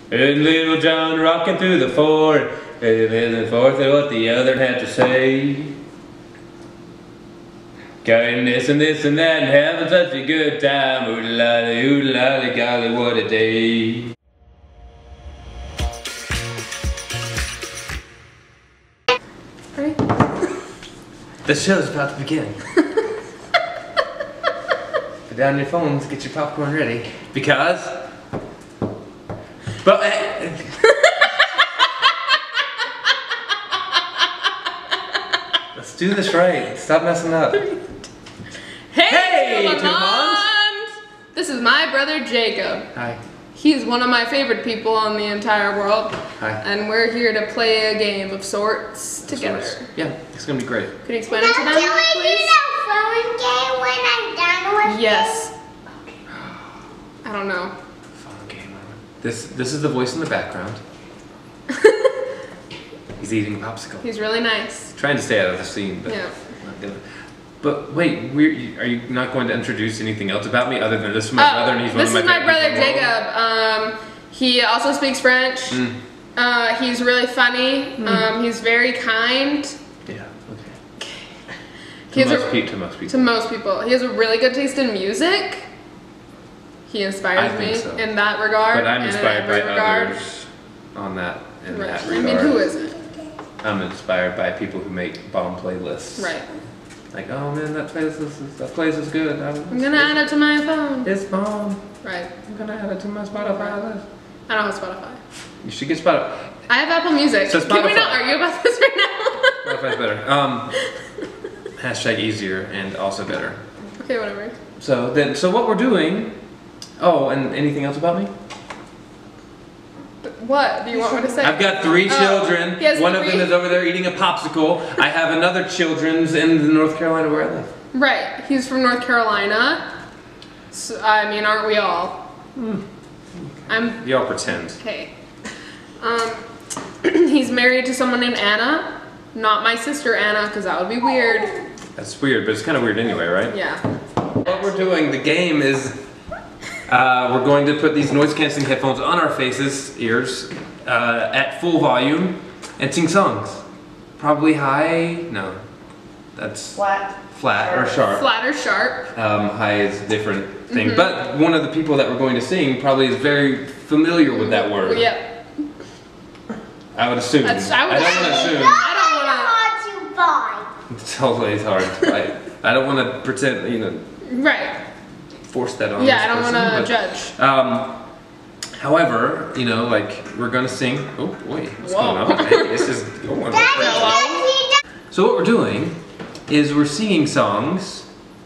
And Little John rocking through the fort, and forth at what the other had to say. Going this and that and having such a good time. Ooh la golly, what a day. Right. The show's about to begin. Put down your phones, get your popcorn ready. Because... But... Let's do this right. Stop messing up. Hey, Two moms. This is my brother Jacob. Hi. He's one of my favorite people on the entire world. Hi. And we're here to play a game of sorts together. Yeah, it's gonna be great. Could you explain it to them, Can we please? do that phone game when I'm done with Yes. I don't know. Fun game. This is the voice in the background. He's eating a popsicle. He's really nice. Trying to stay out of the scene, but Yeah. not gonna. But wait, are you not going to introduce anything else about me other than this is my brother and he's one of my This is my favorite brother people in the world? Jacob. He also speaks French. He's really funny. He's very kind. Yeah. Okay. He To has most people. To most people. He has a really good taste in music. He inspires I think me so. in that regard. But I'm and in inspired by every regard. others on that in Right. that I regard. mean, who isn't? I'm inspired by people who make bomb playlists. Right. Like, oh man, that place is good. I'm gonna add it to my phone. It's bomb. Right. I'm gonna add it to my Spotify list. I don't have Spotify. You should get Spotify. I have Apple Music. So Can we Spotify. not argue about this right now? Spotify's better. Hashtag easier and also better. Okay, whatever. So what we're doing. Oh, and anything else about me? What do you want me to say? I've got 3 children. He has One of 3. them is over there eating a popsicle. I have another children's in North Carolina where I live. Right. He's from North Carolina. So, I mean, aren't we all? I'm Y'all pretend. okay. He's married to someone named Anna. Not my sister Anna, because that would be weird. That's weird, but it's kind of weird anyway, right? Yeah. What we're doing, the game is, we're going to put these noise-canceling headphones on our ears, at full volume, and sing songs. Probably high, no, that's flat or sharp. Flat or sharp. High is a different thing, but one of the people that we're going to sing probably is very familiar with that word. Yep. I would assume. I don't would want to assume. assume. I don't wanna. hard to find. It's always hard. I don't want to pretend, Right. force that on. Yeah, this I don't person, want to but, judge. However, like we're gonna sing. Oh boy, what's Whoa. going on? Hey, this is going. Hello? So what we're doing is we're singing songs,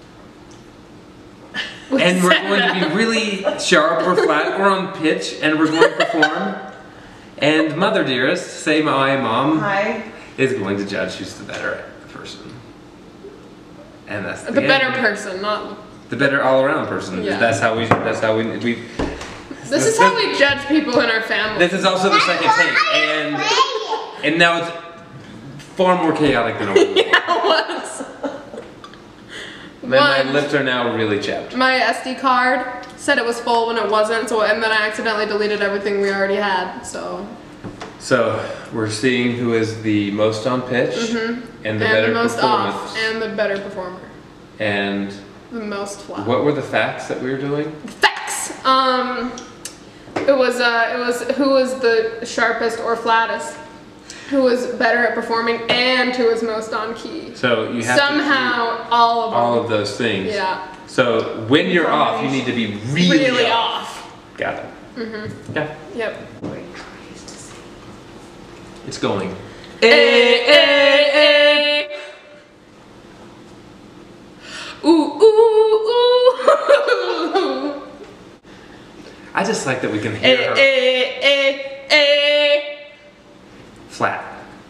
and we're going to be really sharp or flat or on pitch, and we're going to perform. And Mother Dearest, say my mom, Hi. is going to judge who's the better person. And that's The better end. person, not. The better all-around person. Yeah. That's how we. This is how we judge people in our family. This is also the second take, and now it's far more chaotic than normal. Yeah, it was. And my One. lips are now really chapped. My SD card said it was full when it wasn't, and then I accidentally deleted everything we already had, so. So we're seeing who is the most on pitch and the better the most performance. off, and the better performer. And The most flat. what were the facts that we were doing? Facts! It was who was the sharpest or flattest, who was better at performing, and who was most on key. So you have Somehow, to do all of them. all of those things. Yeah. So when you're off, you need to be really off. Got it. Okay. Yep. It's going. Ooh, ooh, ooh. I just like that we can hear her flat.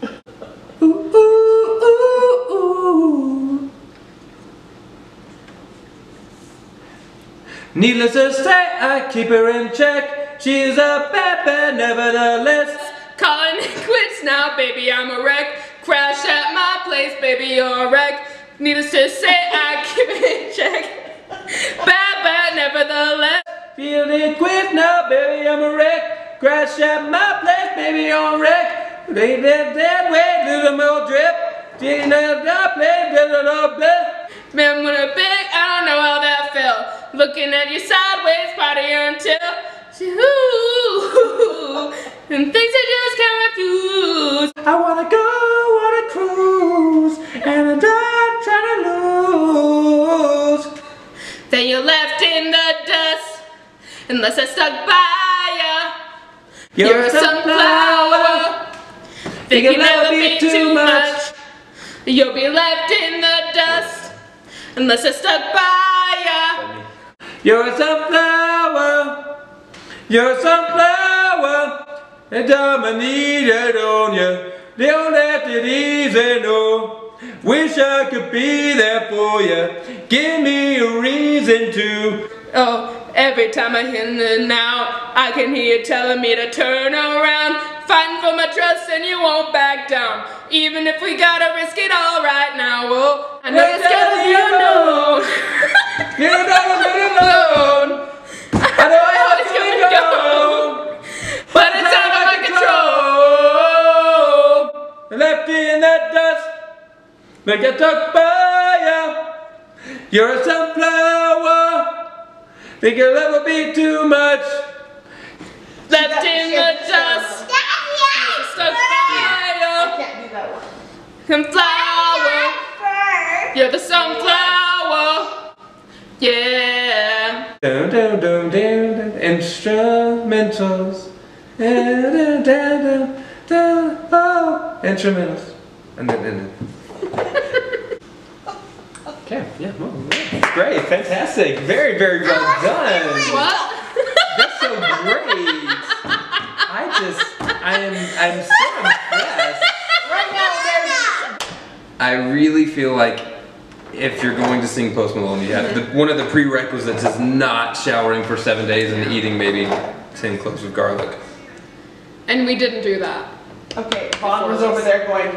Needless to say, I keep her in check. She's a bad bad, nevertheless. Calling it quits now, baby, I'm a wreck. Crash at my place, baby, you're a wreck. Needless to say, I keep it in check. Bad bad, nevertheless. Feeling quit now, baby, I'm a wreck. Crash at my place, baby on wreck. They did that way to the middle drip. Didn't have that place, Man, when a big, I don't know how that felt. Looking at you sideways, party until, ooh, and things I just can't refuse. I wanna go on a cruise, and I'm not trying to lose. Then you're left in the dust, unless I stuck by ya. You're a sunflower, think you'll never be too much. You'll be left in the dust, unless I stuck by ya. You're a sunflower, you're a sunflower, and I'm needed on you. Don't let it easy, no. Wish I could be there for you. Give me a reason to. Oh, every time I in and out, I can hear you telling me to turn around. Fighting for my trust and you won't back down. Even if we gotta risk it all right now. Oh, I know you're scared of the unknown. You don't know alone. I know how it's gonna go, but it's out of my control. Left in that dust, make it tuck by ya. You're a sunflower, think you'll never be too much. Left in the dust, stuck by ya. I can't do that one. Sunflower, you're the sunflower. Yeah. Down, down, down, down, down. Instrumentals. Down, down, down, down, down. Oh, instrumentals. And then. Okay, yeah, well, yeah. Great, fantastic. Very, very well done. What? That's so great. I'm so impressed. Right now, I really feel like if you're going to sing Post Malone, you have one of the prerequisites is not showering for 7 days and eating maybe 10 cloves of garlic. And we didn't do that. okay, Vaughn was over there going.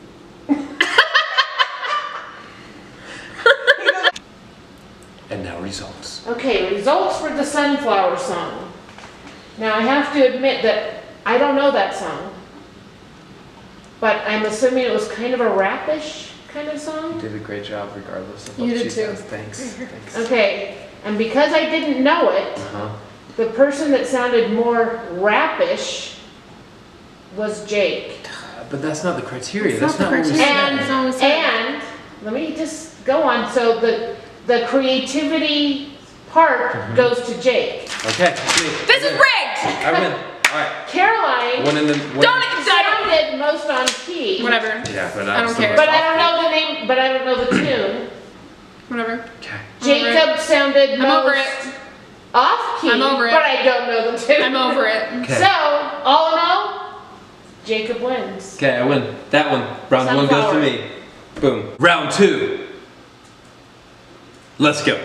And now results. Okay, results for the Sunflower song. Now I have to admit that I don't know that song, but I'm assuming it was kind of a rapish kind of song. You did a great job regardless of You what did she too. says. Thanks. Thanks. Okay, and because I didn't know it, the person that sounded more rapish was Jake. But that's not the criteria. That's That's not not the what we criteria. said. And let me just go on. So the creativity part goes to Jake. Okay. This is rigged! I win. Alright. Caroline One in the. Don't sounded most on key. Whatever. Yeah, but I don't care. But I don't know the name, but I don't know the tune. Whatever. Okay. Jacob sounded I'm most over it. off key, I'm over it. but I don't know the tune. I'm over it. Okay. So, all in all, Jacob wins. Okay, I win. That one. Round one goes to me. Boom. Round two. Let's go.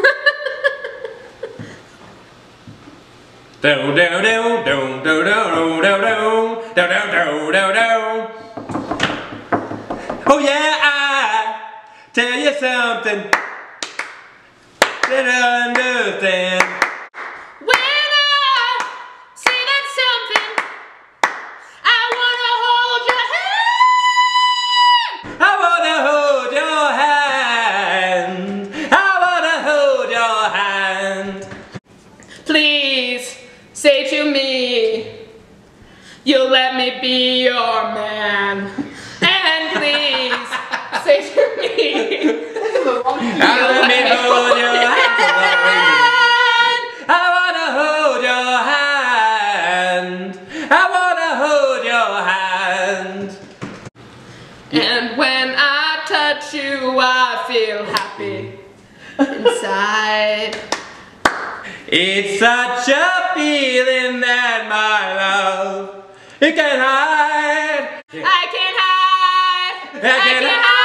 Do do do do do do do do do do do. Oh yeah, I tell you something that I understand. When I say that something, I wanna hold your hand. I wanna hold your hand. I wanna hold your hand. Please say to me, you'll let me be your man. And please say to me, Let me hold your hand. I wanna hold your hand. I wanna hold your hand. and when I touch you, I feel happy inside. It's such a feeling that my love it can hide. I can hide. I can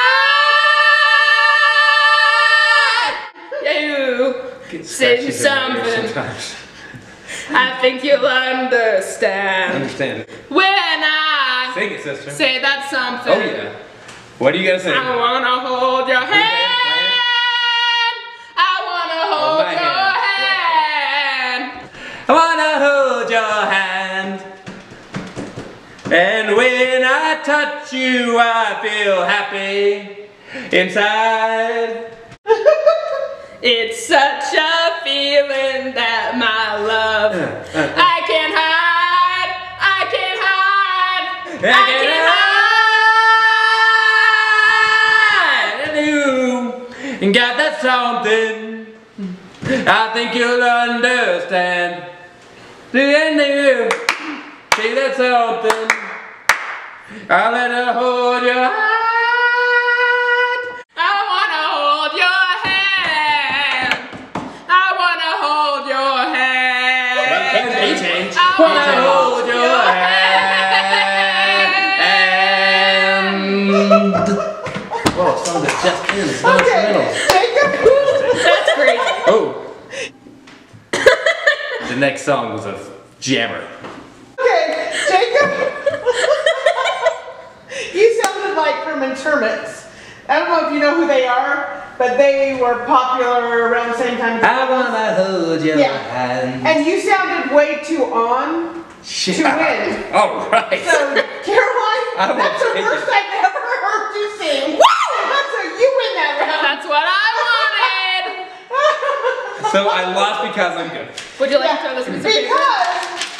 hide. You say something. I think you'll understand. Understand. When I Sing it, sister. say that something. Oh yeah. What do you gotta say? I wanna hold your hand. I wanna hold my your hand. I wanna hold your hand. And when I touch you, I feel happy inside. It's such a feeling that my love I can't hide, I can't hide, I can't hide. And you got that something, I think you'll understand. And you see that something, I'll let her hold your hand. I wanna hold your hand. I wanna hold your hand. I wanna hold your hand. Whoa, song that just ends. Okay, Jacob. That's crazy. Oh. The next song was a jammer. Okay, Jacob. You sounded like Herman Termits. I don't know if you know who they are, but they were popular around the same time. I wanna hold your Yeah. hand. And you sounded way too on to win. All right. So, Caroline, I will that's the take first it. I've ever heard you sing. That's a you win that round. That's what I wanted. So I lost because I'm good. Would you like to throw this piece of paper? Because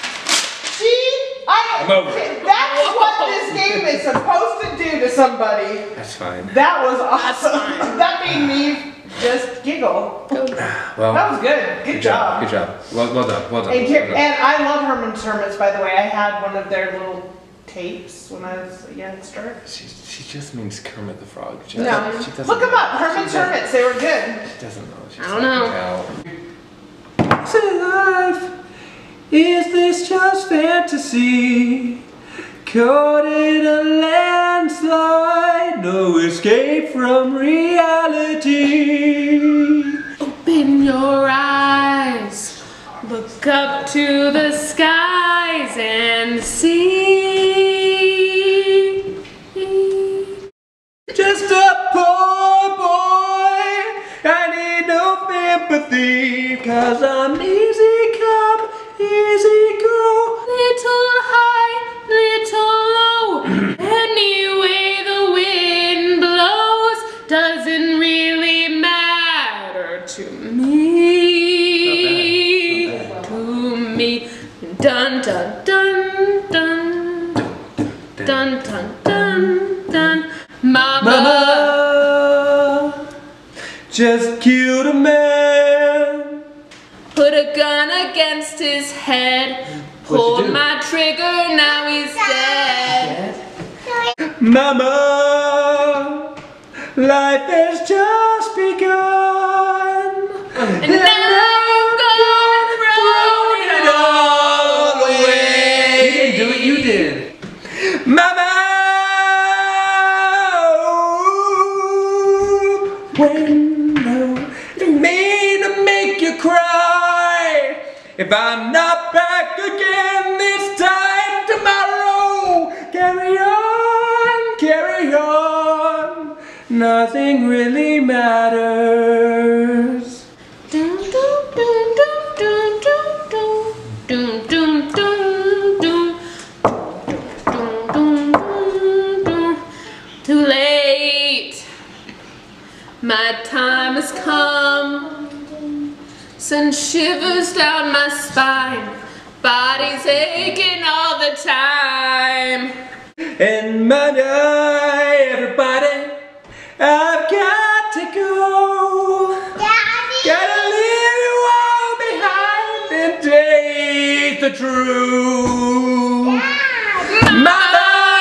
I'm over it. that's what this game is supposed to do to somebody. That's fine. That was awesome. fine. That made me just giggle. Well, That was good. Good job. Good job. Well done. Well done. And, Well done. and I love Herman Termits, by the way. I had one of their little tapes when I was a youngster. She just means Kermit the Frog. She No, doesn't look them know. up. Herman Termits. They were good. She doesn't know. She's I don't know. Say life, is this just fantasy? Caught in a landslide, no escape from reality. Open your eyes, look up to the skies and see. Just a poor boy, I need no sympathy, 'cause I'm easy come, easy go. Little high, little low, any way the wind blows doesn't really matter to me. Not bad. To me. Dun dun dun dun dun dun dun dun. Mama. Mama just killed a man. Put a gun against his head. What'd you Pulled do? my trigger, now he's dead. Mama, life has just begun. And now I'm gonna throw it all away. You didn't do it, you did. Mama, when you mean to make you cry. If I'm not back again this time tomorrow, carry on, carry on. Nothing really matters. Dun, dun, dun, dun, dun, dun, dun, dun, dun, dun, dun, dun, dun, dun. Too late. My time has come. Send shivers down my spine. Body's aching all the time. And money, everybody, I've got to go. Daddy. Gotta leave you all behind and take the truth. Mama,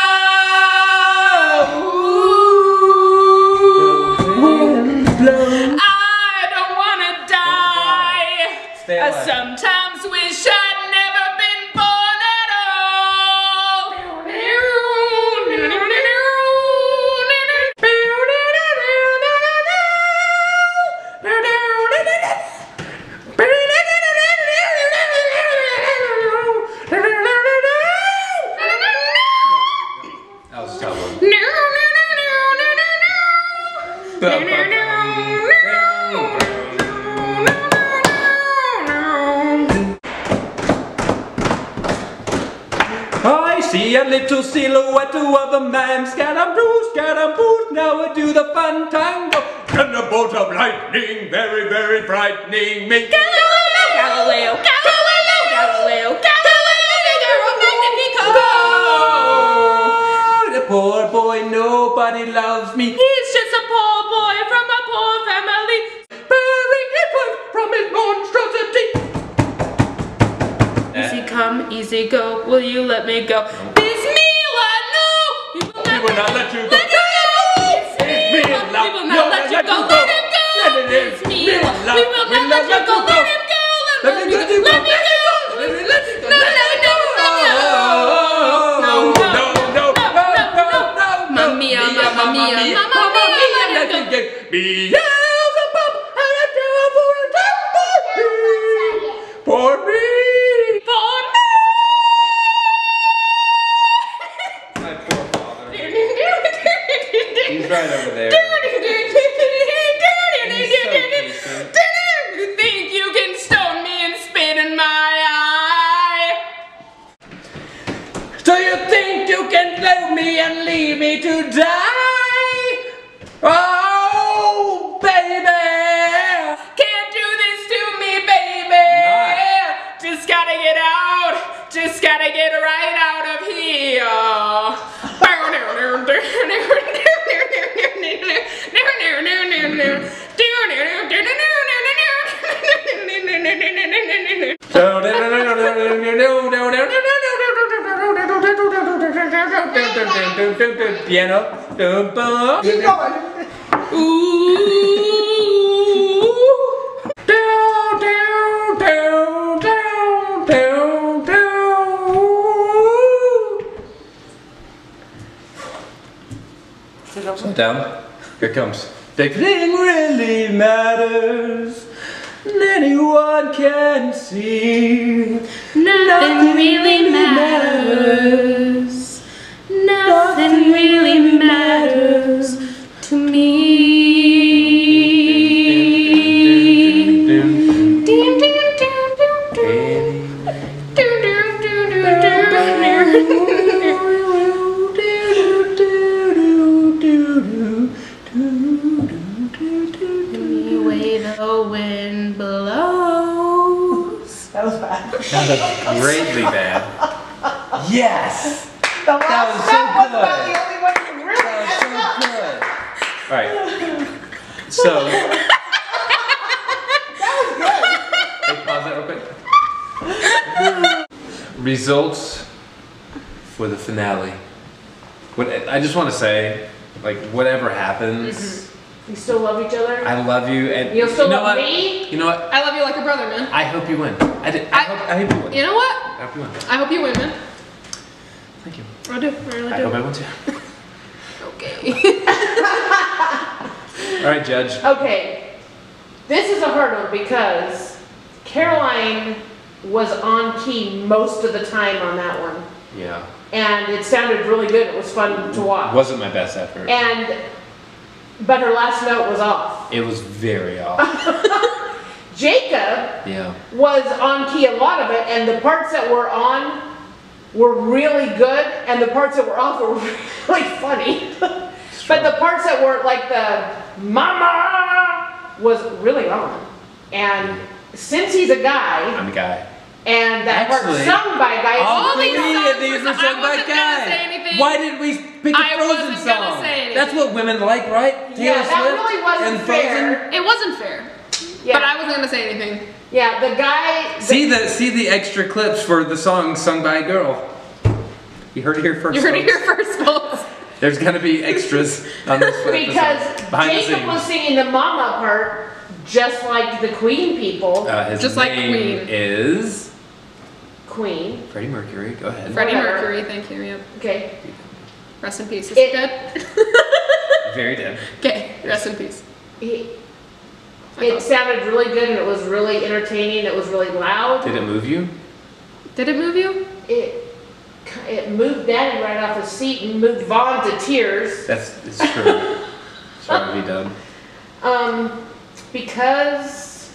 wind blows. I don't wanna die. Stay I alive. sometimes wish I'd never been born at all. That was a tough one. I see a little silhouette of a man, scaramouche, now I do the fun tango. Thunderbolt of lightning, very, very frightening me. Galileo, Magnifico. The poor boy, nobody loves me. He's just a poor boy from a poor family, Bearing his life from his monstrosity. Easy come, easy go, will you let me go? Bismillah, no! We will not let you go. Bismillah, we will not let you go. Let him go! Bismillah, we will not let you go. Let him go! Let me go! Let me go! No, Mamma mia, mamma mia, mamma mia, let him go. Beelzebub had a devil for me. For me! My poor father. He's right over there. Think you can stone me and spit in my eye? Do you think you can leave me and leave me to die? Oh, baby! Can't do this to me, baby. Just gotta get out. Just gotta get right out of here. Piano. Keep going. Slow down. Here it comes. Big thing really matters. Anyone can see. Nothing really matters. Nothing really matters to me. Anyway, the wind blows. That was bad. That was greatly bad. Yes! The last That was so step was good. about the only one you really That was messed up. so good. Alright. So. Hey, pause that real quick. Results for the finale. What I just want to say, like, whatever happens, You still love each other? I love you, and You'll still you know love what? me? You know what? I love you like a brother, man. I hope you win. I hope you win. You know what? I hope you win. I hope you win, man. Thank you. I do. I really I do. hope I win too. Okay. All right, Judge. Okay, this is a hard one because Caroline was on key most of the time on that one. Yeah. And it sounded really good. It was fun to watch. Wasn't my best effort. But her last note was off. It was very off. Jacob Yeah. was on key a lot of it, and the parts that were on were really good, and the parts that were off were really funny. But the parts that were like the mama was really on. And since he's a guy, I'm a guy. and that part Actually, sung by a guy, all it's these really- songs of these were- are sung I by wasn't gonna guys. say anything. Why did we pick a I Frozen wasn't gonna song? say anything. That's what women like, right? Yeah, that Swift really wasn't and Frozen. fair. It wasn't fair. Yeah. But I wasn't gonna say anything. Yeah, the guy. See the extra clips for the song sung by a girl. You heard it here first. You heard it folks. here first, folks. There's gonna be extras on this episode. Because behind the Jacob was scenes. singing the mama part just like the Queen people. His Just like name Queen. is Queen. Freddie Mercury. Go ahead. Freddie Whatever. Mercury, thank you. Yep. Okay. Rest in peace. Is It- he dead? Very dead. Okay, rest in peace. It sounded really good and it was really entertaining. It was really loud. Did it move you? Did it move you? It moved Daddy right off his seat and moved Vaughn to tears. It's true. Sorry, be done. Because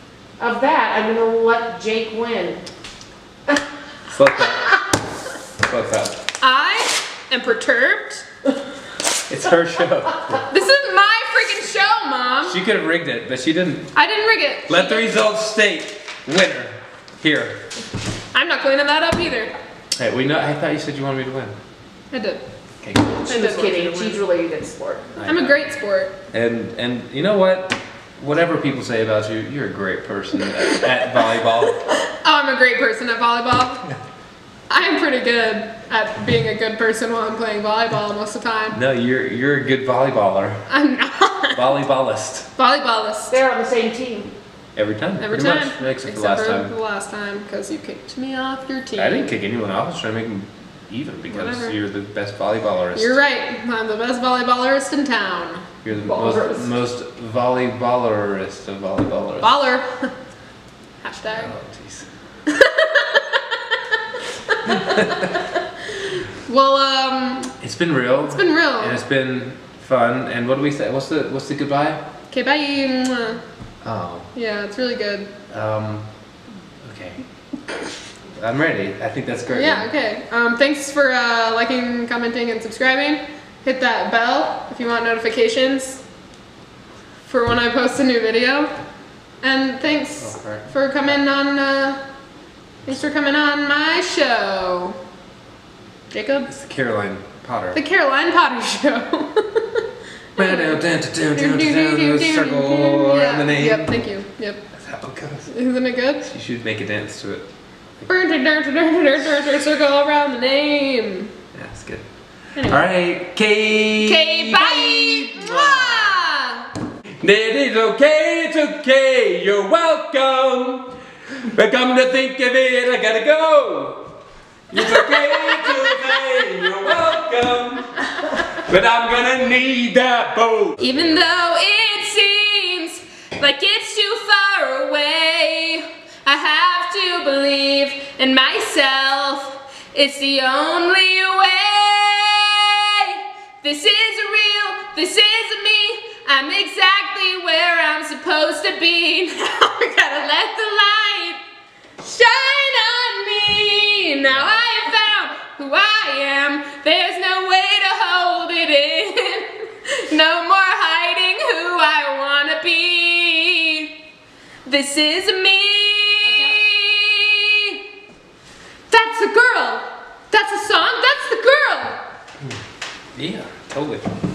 of that, I'm gonna let Jake win. Flip that. What's up? I am perturbed. It's her show. This is my freaking show, Mom. She could have rigged it, but she didn't. I didn't rig it. Let the results state winner. Here. I'm not cleaning that up either. Hey, we know. I thought you said you wanted me to win. I did. Okay, cool. She was kidding. She's really a good sport. I'm a great sport. And you know what? Whatever people say about you, you're a great person at volleyball. Oh, I'm a great person at volleyball. I am pretty good at being a good person while I'm playing volleyball most of the time. No, you're a good volleyballer. I'm not. Volleyballist. Volleyballist. They're on the same team. Every time. Every pretty time. Much, except for the last time. the last time, because you kicked me off your team. I didn't kick anyone off. I was trying to make them even because Whatever. you're the best volleyballerist. You're right. I'm the best volleyballerist in town. You're the Ballerist. most volleyballerist of volleyballers. Baller. Hashtag. Oh, jeez. Well, It's been real. it's been real. And it's been fun. And what do we say? What's the goodbye? Okay, bye. Mwah. Oh. Yeah, it's really good. Okay. I'm ready. I think that's great. Yeah, okay. Thanks for liking, commenting, and subscribing. Hit that bell if you want notifications for when I post a new video. And thanks Okay. for coming on. Thanks for coming on my show, Jacob. It's the Caroline Potter. The Caroline Potter Show. Circle around the name. Yep, thank you. Yep. That's how it goes. Isn't it good? You should make a dance to it. Circle around the name. Yeah, it's good. Anyway. Alright, Kate. Okay, bye. Mwah. It is okay, it's okay, you're welcome. But come to think of it, I gotta go. It's okay, you're welcome. But I'm gonna need that boat. Even though it seems like it's too far away, I have to believe in myself. It's the only way. This is real, this is me. I'm exactly where I'm supposed to be. Now I gotta let the light shine on me. Now I have found who I am. There's no way to hold it in. No more hiding who I wanna be. This is me. That's a girl. That's a song. That's the girl. Yeah, totally.